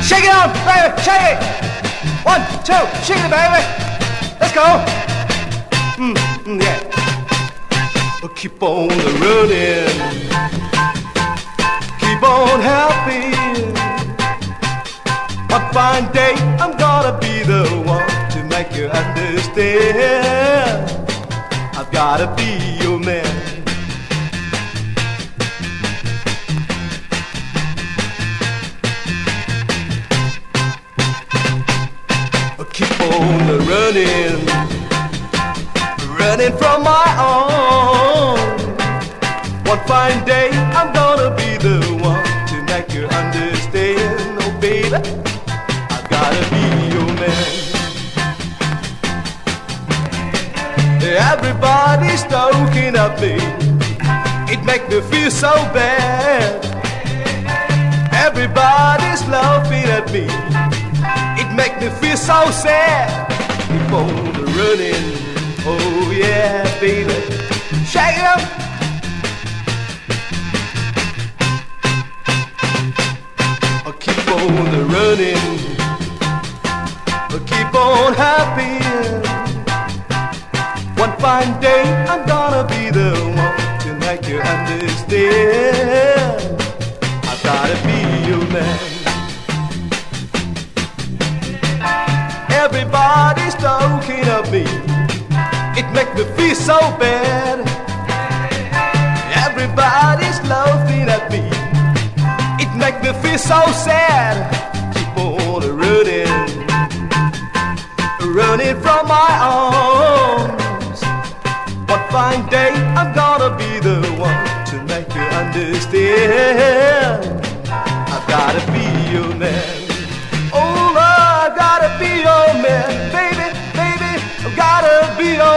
Shake it on, baby, shake it. 1, 2, shake it, baby. Let's go. Yeah. Keep on running. Keep on happy. One fine day I'm gonna be the one to make you understand. I've gotta be your man. Keep on running, running from my own. One fine day I'm gonna be the one to make you understand. Oh baby, I've gotta be your man. Everybody's talking at me, it makes me feel so bad. Everybody's laughing at me, it makes me feel so sad. Keep on running, oh yeah, baby. Shake it up. Keep on running, keep on happy. One fine day I'm gonna be the one to make you understand. I've gotta be your man. Everybody's talking of me, it makes me feel so bad. Everybody's laughing at me, it makes me feel so sad. Keep on running, running from my arms. One fine day I'm gonna be the one to make you understand. I've gotta be your man. Oh Lord, I've gotta be your man, baby, baby, I've gotta be your